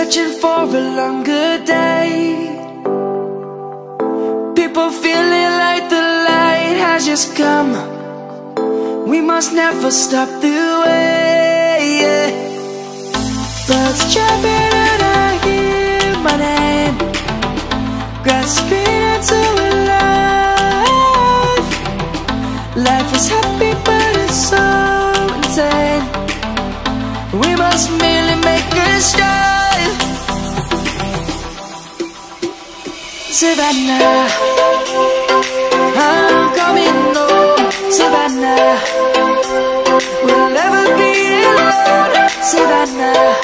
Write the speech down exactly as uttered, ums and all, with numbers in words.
searching for a longer day. People feeling like the light has just come. We must never stop the way, yeah. Birds chirping and I hear my name, grasping into a life. Life is happy but it's so insane. We must merely make a start. Savannah, I'm coming home. Savannah, we'll never be alone. Savannah,